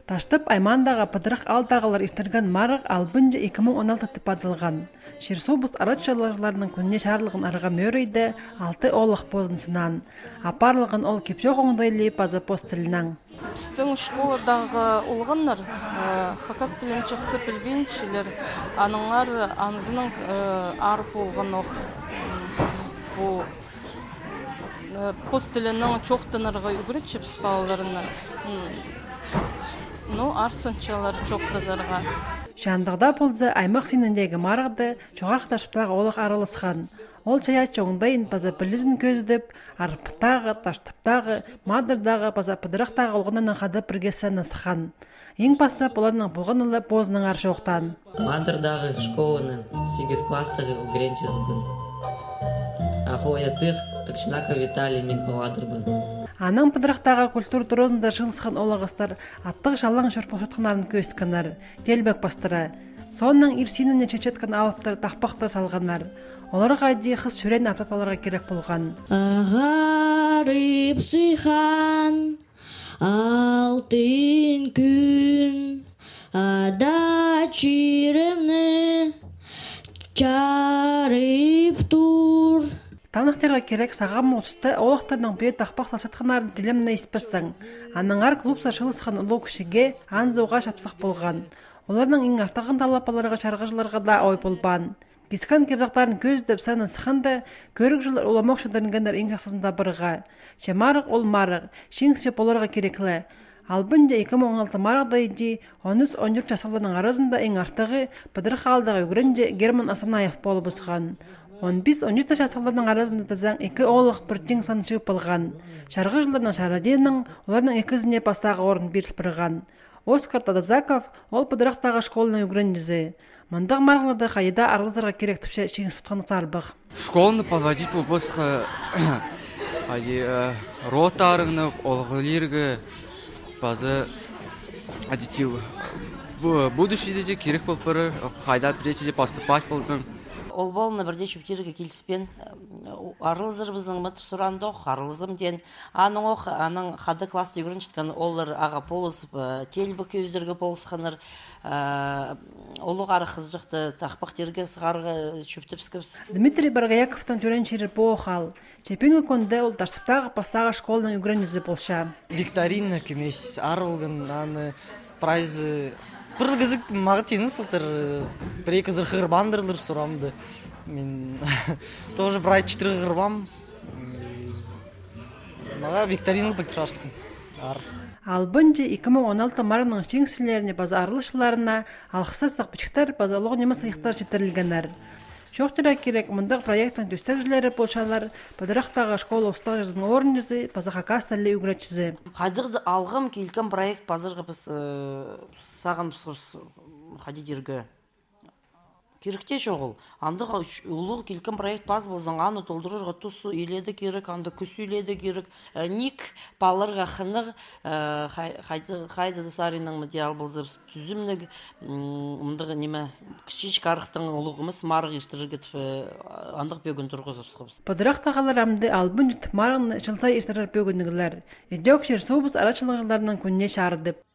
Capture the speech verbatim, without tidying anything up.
Таштып аймандағы пыдырық алдағылар иртірген марық албынжы эки миң он алты тип адылған. Шерсобус аратчаларының күнне шарлығын арыға мөрейді алты олық бозынсынан. Апарлығын ол кепшоқ оңдайлы база постілінен. Біздің школадағы ұлғынлар хакас тілін чықсы білбеншілер, аныңар анызының арып олған оқ. Постілінің чоқтынырға үгірітшіп спауларына. Ну, арсынчалар чоқтазарға. Шандығда болзы аймақ сеніндегі марғды жоғарқташыптағы олық арылысқан. Ол чая чоңдайын база білізін көздіп, арыптағы, таштыптағы, мадырдағы, база пыдырақтағы олғынан қады біргесен нысқан. Ең бастап оларының болған ұлы бозының аршы оқтан. Мадырдағы школының сегіз кластағы үгіренчіз бұн. Ахоя тық, тықшынака Виталий мен павадыр бұн. Аның пыдырақтағы культур тұрозында жылысқан олағыстар аттық жалаң шырпылшытқынарын көсткінар, делбек бастыра. Сонның ирсиніне чечеткін алыптар тақпақтар салғанар. Оларға де қыз сүрен аптапаларға керек болған. Ағарып сыйхан алтын күн ада чиремні чарып тур. Танықтарға керек сағам ұсты олықтарының бүйет тақпақ салшатқанарын тілімні еспістің. Аныңар клубса шылысқан ұлы күшіге анзуға шапсақ болған. Оларның ең артағын талапаларға шарғыжыларға да ой болбан. Кескан кепдақтарын көздіп сәнін сықанды, көрік жылыр оламақ шыдырынгендер ең жақсасында бірға. Шемарық ол марық, шеңсіп оларға кереклі. Албынды эки миң он алты марықда еді, он үч он төрт жасалының арасында ең артығы пыдырық алдағы үгірінже Герман Асанаев болып ұсқан. он беш он жеті жасалының арасында тізің екі олық бір тең сан шығып болған. Шарғы жылдарының Шараденің, оларының екізіне бастағы орын беріліп бірған. Оскар Тадазаков ол пыдырақтағы школының үгірінжізі. Мандық марғыларды қайда арылызарға керек түпше шеңіз тұтқаны сарбық. Школны подводить бұбысқа ротарыңны олғылергі базы аддитив. Будущеде же керек болып бірі, қайда біречеде поступать болсын. Ол болны бірде шөптерге келіспен арылызыр біздің мұтып сұранды оқ, арылызым ден. Аның оқ, аның қады класты үйгірін жеткен олар аға полысып, телбі көздерге полысқаныр, олық ары қызжықты тақпақтерге сығарға шөптіп скіпс. Дмитрий Баргаяковтан түрен шері боғал. Чепенгі конды ол таштыптағы пастағы школының үгірінізі болша. Викторина кемес арылғын, аны прайзы бір қызық мағы тені сылтыр, бір екі зір ғырбандырылыр сұрамды. Мен тоже бір ай чытыр ғырбам. Маға Викторина білтір арсықын. Албынжы эки миң он алты марының шеңсілеріне база арылышыларына алқысастық бүчіктер база лоғы немес айықтар жетірілгенер. Шоқтыра керек мұндық проекттің төстәжілері болшалар, пыдырақтағы школа ұстақ жазының орын жүзі, базаға кастәлі үгіретшізі. Қайдырды алғым келген проект базырғы біз саған қадидергі керекте жоғыл. Андық ұлығы келген проект баз болзың, аны толдырырға тұсу еледі керек, анда күсі еледі керек. Ник балырға қынық қайды дысарының материал болзып, түзімнік мұндығы неме кішіш қарықтың ұлығымыз марық ертірігіт андық бөгін тұрғызып сұқымыз. Пыдырақтағалар әмді албын жүтіп марығын жылсай ертірір бөгінігілер. Едек жер соғыз арачылық жылдарынан күнне шарыдып.